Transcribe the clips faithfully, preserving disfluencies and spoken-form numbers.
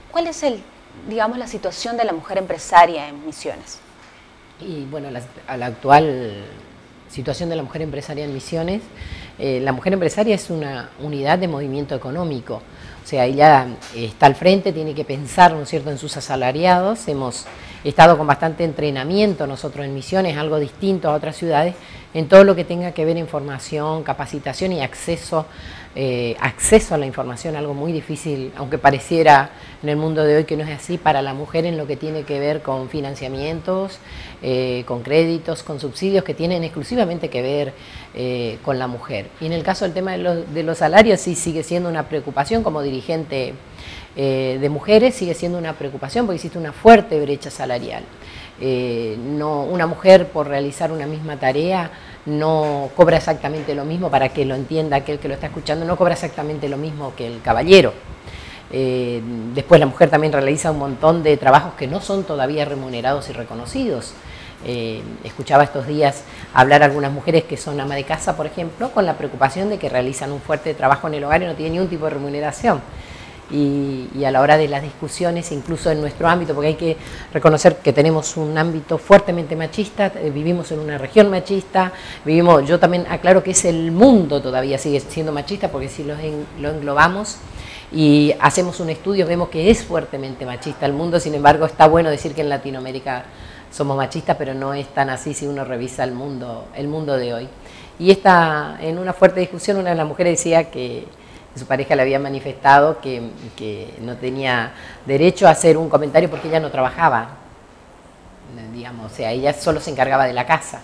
¿Cuál es el, digamos, la situación de la mujer empresaria en Misiones? Y bueno, la, a la actual situación de la mujer empresaria en Misiones, eh, la mujer empresaria es una unidad de movimiento económico, o sea, ella está al frente, tiene que pensar, ¿no es cierto?, en sus asalariados. Hemos estado con bastante entrenamiento nosotros en Misiones, algo distinto a otras ciudades, en todo lo que tenga que ver información, capacitación y acceso, eh, acceso a la información, algo muy difícil, aunque pareciera en el mundo de hoy que no es así, para la mujer en lo que tiene que ver con financiamientos, eh, con créditos, con subsidios que tienen exclusivamente que ver eh, con la mujer. Y en el caso del tema de los, de los salarios sí sigue siendo una preocupación como dirigente eh, de mujeres, sigue siendo una preocupación porque existe una fuerte brecha salarial. Eh, no, una mujer por realizar una misma tarea no cobra exactamente lo mismo, para que lo entienda aquel que lo está escuchando, no cobra exactamente lo mismo que el caballero. Eh, después la mujer también realiza un montón de trabajos que no son todavía remunerados y reconocidos. Eh, escuchaba estos días hablar a algunas mujeres que son ama de casa, por ejemplo, con la preocupación de que realizan un fuerte trabajo en el hogar y no tienen ningún tipo de remuneración. Y, y a la hora de las discusiones, incluso en nuestro ámbito, porque hay que reconocer que tenemos un ámbito fuertemente machista, eh, vivimos en una región machista, vivimos, yo también aclaro que es el mundo todavía sigue siendo machista, porque si lo, en, lo englobamos y hacemos un estudio, vemos que es fuertemente machista el mundo. Sin embargo, está bueno decir que en Latinoamérica somos machistas, pero no es tan así si uno revisa el mundo, el mundo de hoy. Y esta, en una fuerte discusión, una de las mujeres decía que su pareja le había manifestado que, que no tenía derecho a hacer un comentario porque ella no trabajaba, digamos, o sea, ella solo se encargaba de la casa.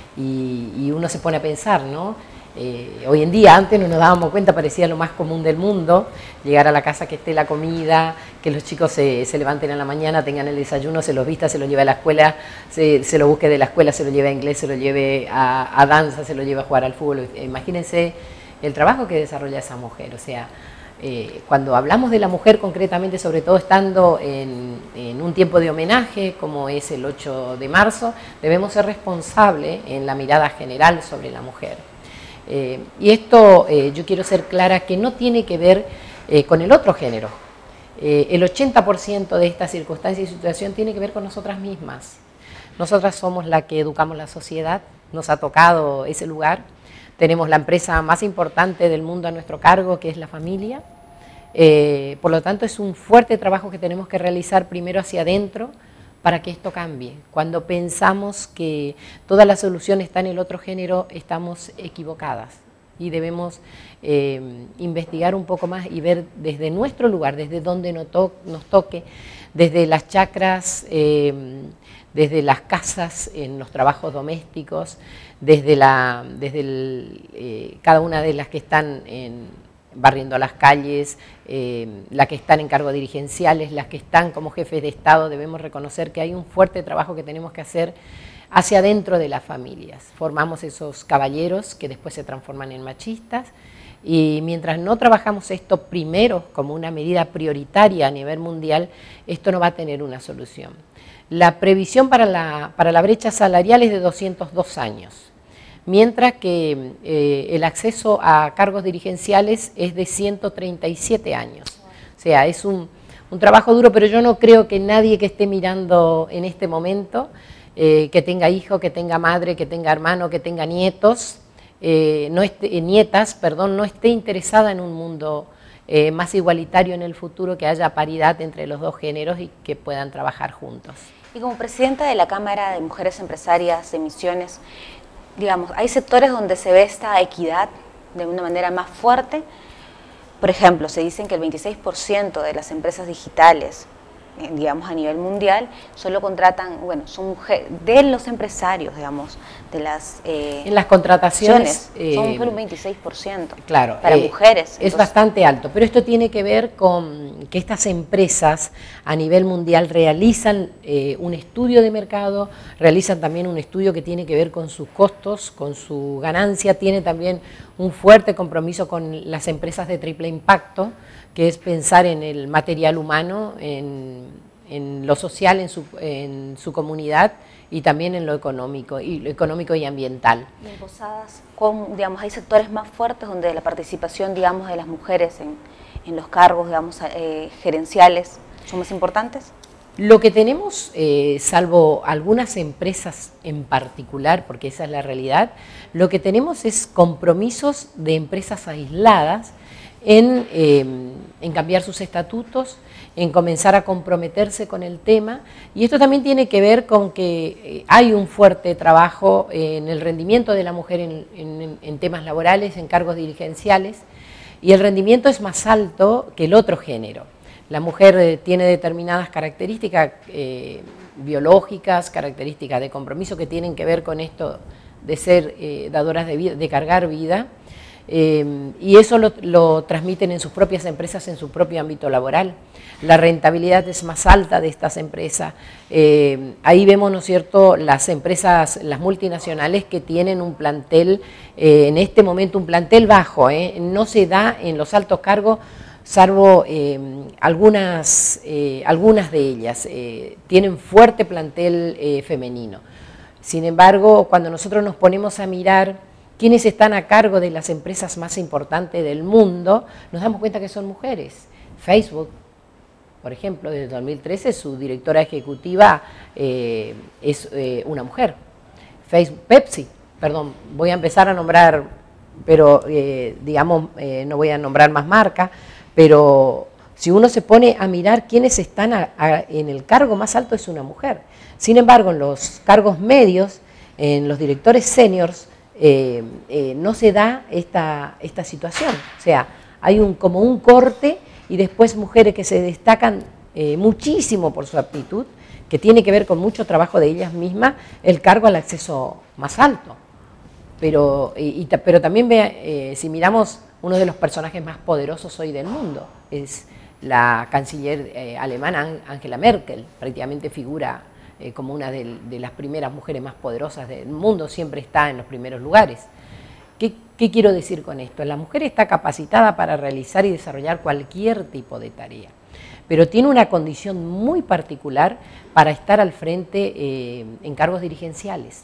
Y, y uno se pone a pensar, ¿no? Eh, hoy en día, antes no nos dábamos cuenta, parecía lo más común del mundo, llegar a la casa, que esté la comida, que los chicos se, se levanten a la mañana, tengan el desayuno, se los vista, se los lleve a la escuela, se, se lo busque de la escuela, se lo lleve a inglés, se lo lleve a, a danza, se lo lleve a jugar al fútbol. Imagínense el trabajo que desarrolla esa mujer. O sea, eh, cuando hablamos de la mujer concretamente, sobre todo estando en, en un tiempo de homenaje como es el ocho de marzo, debemos ser responsables en la mirada general sobre la mujer. Eh, y esto eh, yo quiero ser clara que no tiene que ver eh, con el otro género. Eh, el ochenta por ciento de esta circunstancia y situación tiene que ver con nosotras mismas. Nosotras somos la que educamos la sociedad, nos ha tocado ese lugar. Tenemos la empresa más importante del mundo a nuestro cargo, que es la familia. Eh, por lo tanto, es un fuerte trabajo que tenemos que realizar primero hacia adentro para que esto cambie. Cuando pensamos que toda la solución está en el otro género, estamos equivocadas. Y debemos eh, investigar un poco más y ver desde nuestro lugar, desde donde nos, to nos toque, desde las chacras, eh, desde las casas, en los trabajos domésticos, desde, la, desde el, eh, cada una de las que están en, barriendo las calles, eh, las que están en cargos dirigenciales, las que están como jefes de Estado. Debemos reconocer que hay un fuerte trabajo que tenemos que hacer hacia adentro de las familias. Formamos esos caballeros que después se transforman en machistas, y mientras no trabajamos esto primero como una medida prioritaria a nivel mundial, esto no va a tener una solución. La previsión para la, para la brecha salarial es de doscientos dos años. Mientras que eh, el acceso a cargos dirigenciales es de ciento treinta y siete años. O sea, es un, un trabajo duro, pero yo no creo que nadie que esté mirando en este momento, eh, que tenga hijo, que tenga madre, que tenga hermano, que tenga nietos, eh, no esté, eh, nietas, perdón, no esté interesada en un mundo eh, más igualitario en el futuro, que haya paridad entre los dos géneros y que puedan trabajar juntos. Y como presidenta de la Cámara de Mujeres Empresarias de Misiones, digamos, hay sectores donde se ve esta equidad de una manera más fuerte. Por ejemplo, se dicen que el veintiséis por ciento de las empresas digitales, eh, digamos, a nivel mundial, solo contratan, bueno, son mujeres, de los empresarios, digamos, de las... Eh, en las contrataciones... Eh, son solo un veintiséis por ciento claro, para eh, mujeres. Es entonces, bastante alto, pero esto tiene que ver con que estas empresas a nivel mundial realizan eh, un estudio de mercado, realizan también un estudio que tiene que ver con sus costos, con su ganancia, tiene también un fuerte compromiso con las empresas de triple impacto, que es pensar en el material humano, en, en lo social, en su, en su comunidad, y también en lo económico y lo económico y ambiental. Y en Posadas, con, digamos, hay sectores más fuertes donde la participación, digamos, de las mujeres en, en los cargos, digamos, eh, gerenciales ¿Son más importantes? Lo que tenemos, eh, salvo algunas empresas en particular, porque esa es la realidad, lo que tenemos es compromisos de empresas aisladas en, eh, en cambiar sus estatutos, en comenzar a comprometerse con el tema, y esto también tiene que ver con que hay un fuerte trabajo en el rendimiento de la mujer en, en, en temas laborales, en cargos dirigenciales, y el rendimiento es más alto que el otro género. La mujer eh, tiene determinadas características eh, biológicas, características de compromiso que tienen que ver con esto de ser eh, dadoras de vida, de cargar vida, eh, y eso lo, lo transmiten en sus propias empresas, en su propio ámbito laboral. La rentabilidad es más alta de estas empresas. Eh, ahí vemos, ¿no es cierto?, las empresas, las multinacionales que tienen un plantel, eh, en este momento un plantel bajo, eh, no se da en los altos cargos, salvo eh, algunas, eh, algunas de ellas, eh, tienen fuerte plantel eh, femenino. Sin embargo, cuando nosotros nos ponemos a mirar quiénes están a cargo de las empresas más importantes del mundo, nos damos cuenta que son mujeres. Facebook, por ejemplo, desde dos mil trece su directora ejecutiva eh, es eh, una mujer. Facebook, Pepsi, perdón, voy a empezar a nombrar, pero eh, digamos, eh, no voy a nombrar más marcas, pero si uno se pone a mirar quiénes están a, a, en el cargo más alto es una mujer. Sin embargo, en los cargos medios, en los directores seniors, eh, eh, no se da esta, esta situación. O sea, hay un, como un corte y después mujeres que se destacan eh, muchísimo por su aptitud, que tiene que ver con mucho trabajo de ellas mismas, el cargo al acceso más alto. Pero, y, y, pero también, ve, eh, si miramos, uno de los personajes más poderosos hoy del mundo es la canciller eh, alemana Angela Merkel, prácticamente figura eh, como una de, de las primeras mujeres más poderosas del mundo, siempre está en los primeros lugares. ¿Qué, qué quiero decir con esto? La mujer está capacitada para realizar y desarrollar cualquier tipo de tarea, pero tiene una condición muy particular para estar al frente eh, en cargos dirigenciales.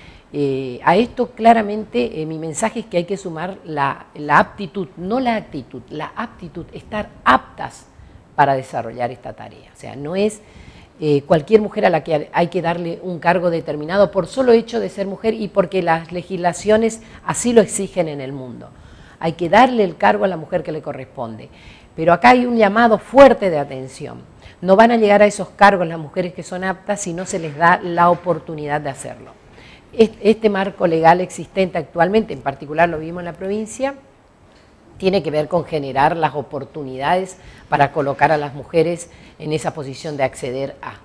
Eh, a esto claramente eh, mi mensaje es que hay que sumar la, la aptitud, no la actitud, la aptitud, estar aptas para desarrollar esta tarea. O sea, no es eh, cualquier mujer a la que hay que darle un cargo determinado por solo hecho de ser mujer y porque las legislaciones así lo exigen en el mundo. Hay que darle el cargo a la mujer que le corresponde. Pero acá hay un llamado fuerte de atención. No van a llegar a esos cargos las mujeres que son aptas si no se les da la oportunidad de hacerlo. Este marco legal existente actualmente, en particular lo vimos en la provincia, tiene que ver con generar las oportunidades para colocar a las mujeres en esa posición de acceder a.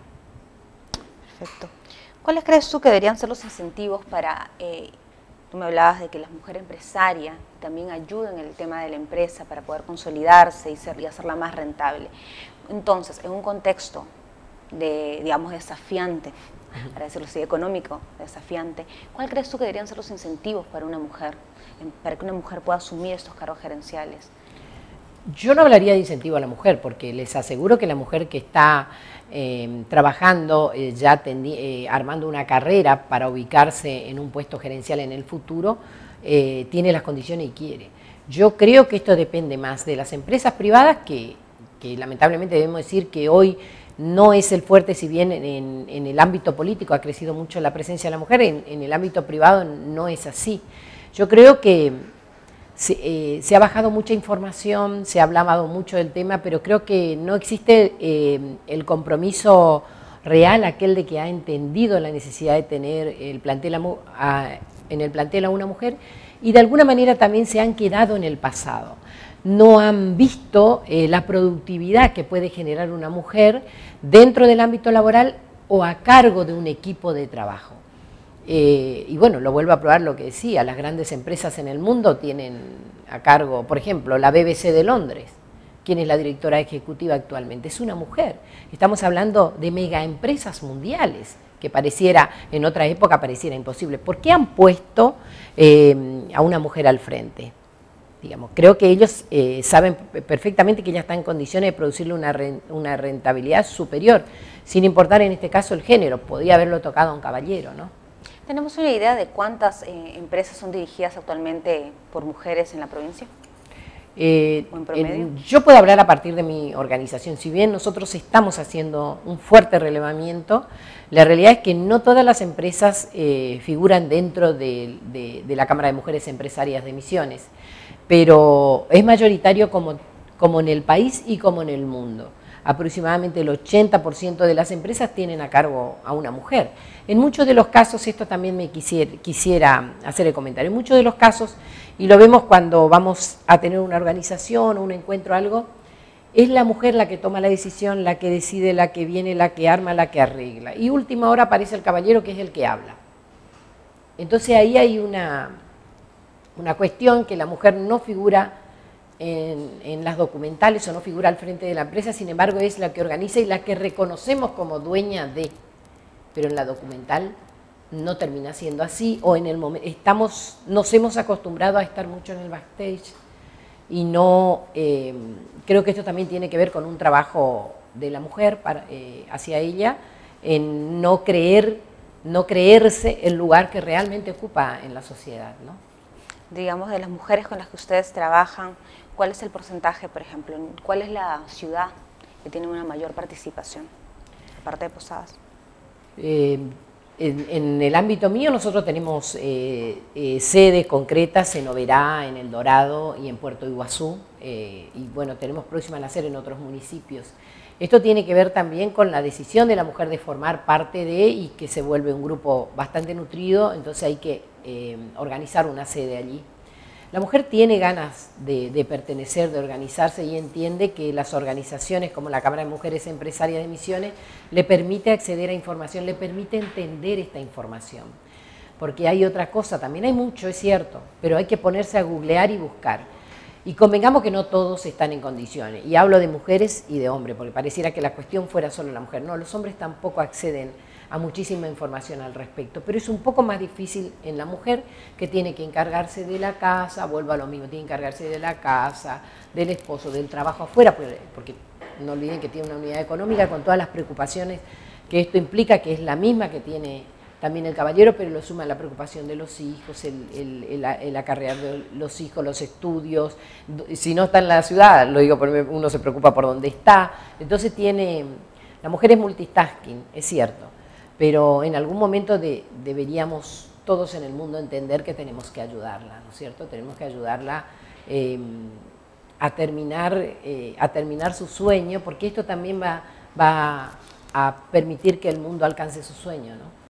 Perfecto. ¿Cuáles crees tú que deberían ser los incentivos para, eh, tú me hablabas de que las mujeres empresarias también ayuden en el tema de la empresa para poder consolidarse y, ser, y hacerla más rentable? Entonces, en un contexto de, digamos, desafiante, para decirlo así, económico, desafiante, ¿cuál crees tú que deberían ser los incentivos para una mujer, para que una mujer pueda asumir estos cargos gerenciales? Yo no hablaría de incentivo a la mujer, porque les aseguro que la mujer que está eh, trabajando, eh, ya eh, armando una carrera para ubicarse en un puesto gerencial en el futuro, eh, tiene las condiciones y quiere. Yo creo que esto depende más de las empresas privadas, que, que lamentablemente debemos decir que hoy no es el fuerte, si bien en, en el ámbito político ha crecido mucho la presencia de la mujer, en, en el ámbito privado no es así. Yo creo que se, eh, se ha bajado mucha información, se ha hablado mucho del tema, pero creo que no existe eh, el compromiso real, aquel de que ha entendido la necesidad de tener el plantel a, a, en el plantel a una mujer, y de alguna manera también se han quedado en el pasado. No han visto eh, la productividad que puede generar una mujer dentro del ámbito laboral o a cargo de un equipo de trabajo. Eh, y bueno, lo vuelvo a probar lo que decía, las grandes empresas en el mundo tienen a cargo, por ejemplo, la B B C de Londres. ¿Quién es la directora ejecutiva actualmente? Es una mujer. Estamos hablando de megaempresas mundiales, que pareciera, en otra época pareciera imposible. ¿Por qué han puesto eh, a una mujer al frente? Digamos, creo que ellos eh, saben perfectamente que ella está en condiciones de producirle una, una rentabilidad superior, sin importar en este caso el género. Podría haberlo tocado a un caballero, ¿no? ¿Tenemos una idea de cuántas eh, empresas son dirigidas actualmente por mujeres en la provincia? Eh, ¿O en promedio? en- yo puedo hablar a partir de mi organización. Si bien nosotros estamos haciendo un fuerte relevamiento, la realidad es que no todas las empresas eh, figuran dentro de, de- de la Cámara de Mujeres Empresarias de Misiones, pero es mayoritario como, como en el país y como en el mundo. Aproximadamente el ochenta por ciento de las empresas tienen a cargo a una mujer. En muchos de los casos, esto también me quisiera, quisiera hacer el comentario, en muchos de los casos, y lo vemos cuando vamos a tener una organización o un encuentro, algo, es la mujer la que toma la decisión, la que decide, la que viene, la que arma, la que arregla. Y última hora aparece el caballero, que es el que habla. Entonces ahí hay una, una cuestión que la mujer no figura en, en las documentales o no figura al frente de la empresa, sin embargo es la que organiza y la que reconocemos como dueña de, pero en la documental no termina siendo así, o en el momento, estamos, nos hemos acostumbrado a estar mucho en el backstage y no, eh, creo que esto también tiene que ver con un trabajo de la mujer para, eh, hacia ella, en no creer, no creerse el lugar que realmente ocupa en la sociedad, ¿no? Digamos, de las mujeres con las que ustedes trabajan, ¿cuál es el porcentaje, por ejemplo? ¿Cuál es la ciudad que tiene una mayor participación, aparte de Posadas? Eh, en, en el ámbito mío nosotros tenemos eh, eh, sedes concretas en Oberá, en El Dorado y en Puerto Iguazú, eh, y bueno, tenemos próxima a nacer en otros municipios. Esto tiene que ver también con la decisión de la mujer de formar parte de, y que se vuelve un grupo bastante nutrido, entonces hay que eh, organizar una sede allí. La mujer tiene ganas de, de pertenecer, de organizarse, y entiende que las organizaciones como la Cámara de Mujeres Empresarias de Misiones le permite acceder a información, le permite entender esta información. Porque hay otra cosa, también hay mucho, es cierto, pero hay que ponerse a googlear y buscar. Y convengamos que no todos están en condiciones, y hablo de mujeres y de hombres, porque pareciera que la cuestión fuera solo la mujer. No, los hombres tampoco acceden a muchísima información al respecto, pero es un poco más difícil en la mujer, que tiene que encargarse de la casa, vuelvo a lo mismo, tiene que encargarse de la casa, del esposo, del trabajo afuera, porque no olviden que tiene una unidad económica con todas las preocupaciones que esto implica, que es la misma que tiene también el caballero, pero lo suma la preocupación de los hijos, el, el, el, el acarrear de los hijos, los estudios. Si no está en la ciudad, lo digo porque uno se preocupa por dónde está. Entonces tiene, la mujer es multitasking, es cierto, pero en algún momento de, deberíamos todos en el mundo entender que tenemos que ayudarla, ¿no es cierto? Tenemos que ayudarla eh, a, terminar, eh, a terminar su sueño, porque esto también va, va a permitir que el mundo alcance su sueño, ¿no?